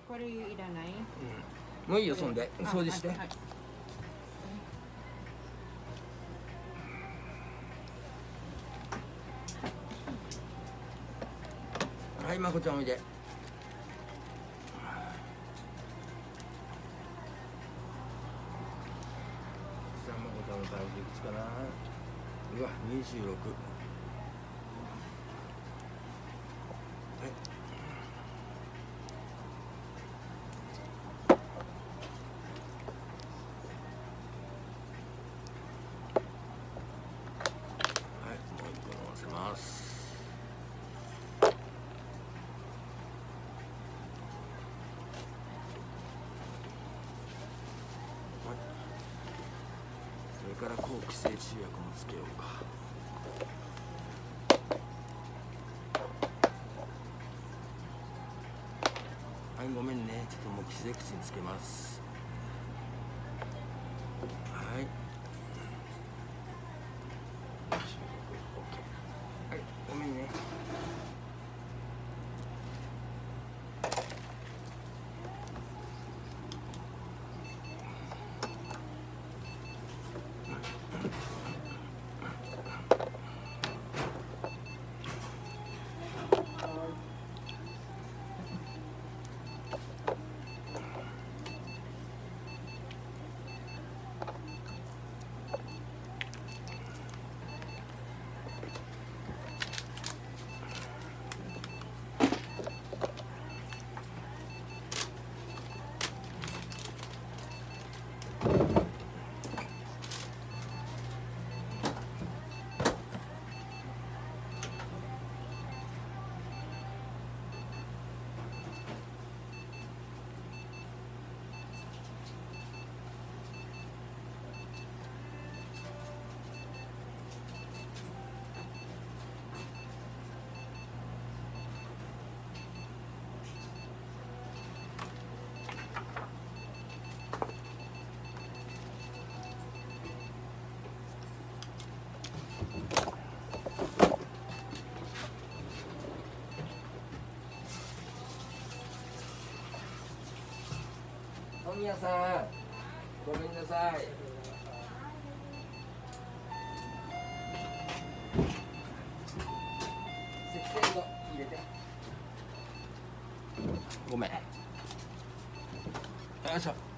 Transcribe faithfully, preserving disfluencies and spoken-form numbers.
これいらない？ うん、もういいよ、そんで掃除して。 はいはい、 はい、まこちゃんおいで。さあ、まこちゃんの体重いくつかな。うわ、にじゅうろく。はい。はい、もう一個乗せます。それから抗寄生虫薬もつけようか。はい、ごめんね、ちょっともう寄生口につけます。はい。はい、ごめんね。富谷さん、ごめんなさい。石鹸度入れて。ごめん。よいしょ。